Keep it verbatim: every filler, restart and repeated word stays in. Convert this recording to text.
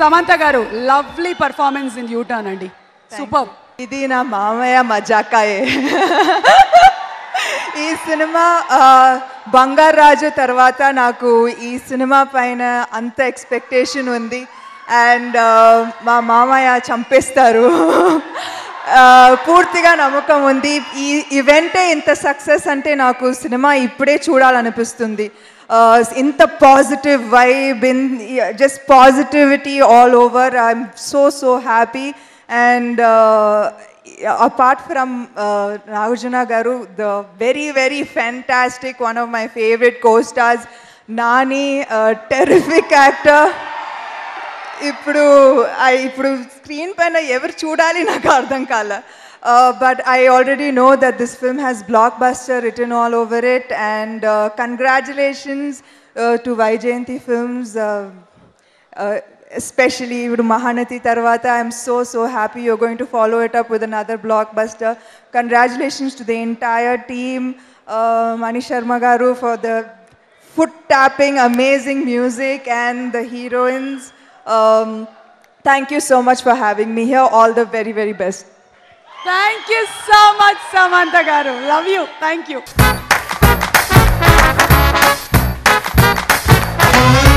Samantha garu, lovely performance in U-turn andi. Superb. Idi na mamaya majakaye. ఈ cinema Bangaru Raju తర్వాత నాకు ఈ cinema పైన అంత ఎక్స్పెక్టేషన్ ఉంది అండ్ మా మామయ్య చంపేస్తారు పూర్తిగా నమ్మకం ఉంది ఈ ఈవెంటే ఇంత సక్సెస్ అంటే నాకు సినిమా ఇప్పుడే చూడాలనిపిస్తుంది ఇంత positive vibe in just positivity all over I'm so so happy and apart from uh, Nagarjuna garu, the very very fantastic, one of my favorite co-stars, Nani, a terrific actor. Ippudu I ippudu screen paina evaru chudali naku ardham kala. But I already know that this film has blockbuster written all over it, and uh, congratulations uh, to Vaijayanti Films. Uh, uh, Especially with Mahanati Tarvata, I'm so so happy you're going to follow it up with another blockbuster. Congratulations to the entire team, uh, Mani Sharma garu for the foot tapping, amazing music, and the heroines. Um, thank you so much for having me here. All the very very best. Thank you so much, Samantha garu. Love you. Thank you.